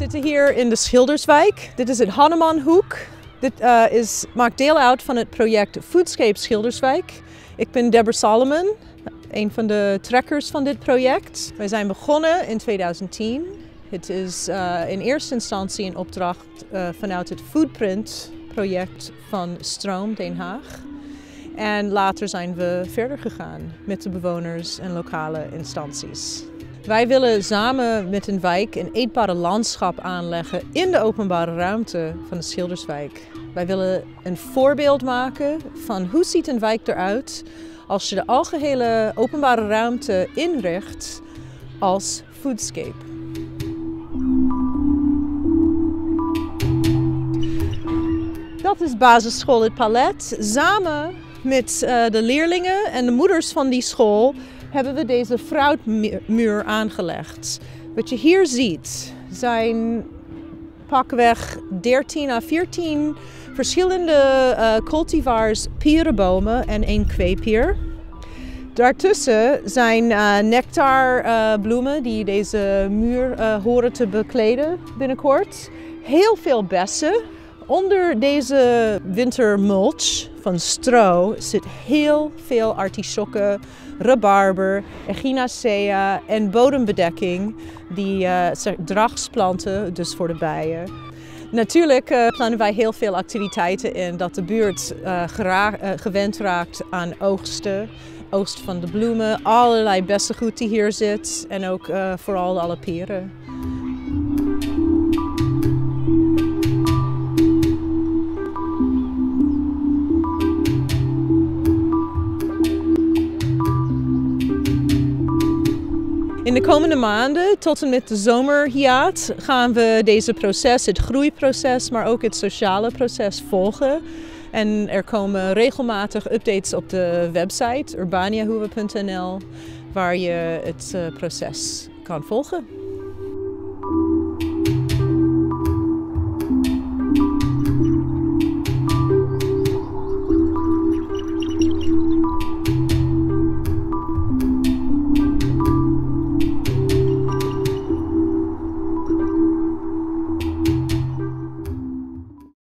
zitten hier in de Schilderswijk. Dit is het Hannemanhoek. Dit maakt deel uit van het project Foodscape Schilderswijk. Ik ben Deborah Solomon, een van de trekkers van dit project. Wij zijn begonnen in 2010. Het is in eerste instantie een opdracht vanuit het Foodprint project van Stroom Den Haag. En later zijn we verder gegaan met de bewoners en lokale instanties. Wij willen samen met een wijk een eetbare landschap aanleggen in de openbare ruimte van de Schilderswijk. Wij willen een voorbeeld maken van hoe ziet een wijk eruit als je de algehele openbare ruimte inricht als Foodscape. Dat is basisschool Het Palet. Samen met de leerlingen en de moeders van die school hebben we deze fruitmuur aangelegd. Wat je hier ziet zijn pakweg 13 à 14 verschillende cultivars pierenbomen en 1 kweepier. Daartussen zijn nectarbloemen die deze muur horen te bekleden binnenkort. Heel veel bessen. Onder deze wintermulch van stro zit heel veel artisjokken, rabarber, echinacea en bodembedekking, die dragsplanten, dus voor de bijen. Natuurlijk plannen wij heel veel activiteiten in dat de buurt gewend raakt aan oogsten. Oogst van de bloemen, allerlei bessengoed die hier zit en ook vooral alle peren. In de komende maanden, tot en met de zomerhiaat, gaan we deze proces, het groeiproces, maar ook het sociale proces volgen. En er komen regelmatig updates op de website URBANIAHOEVE.nl waar je het proces kan volgen.